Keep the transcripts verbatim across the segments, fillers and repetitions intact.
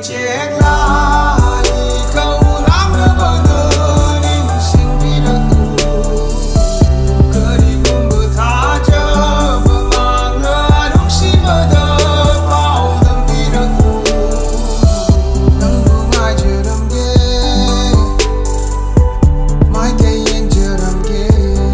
chết lại không lắm nữa bao giờ linh sinh vì đã tu cứ đi cùng bờ tha chờ bờ mang nữa lúc xin bờ đờ bao tâm vì đã tu nắng buông ai chờ đêm ghé mai cây yên chờ đêm ghé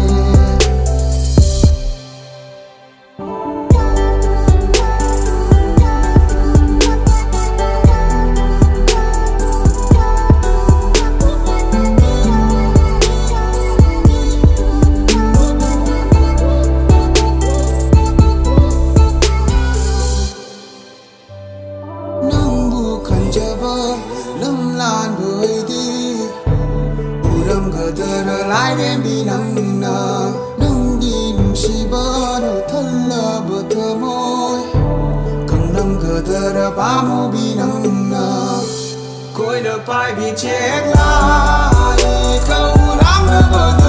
lâm lan bởi đi u đâm cờ tơ rơ lại đêm đi nắng nở nắng đi nung si bơ đầu thân lờ bờ thơ môi cầm đâm cờ tơ rơ ba mô bi nắng nở cối đờ pai bị chết lại câu lắm nữa bờ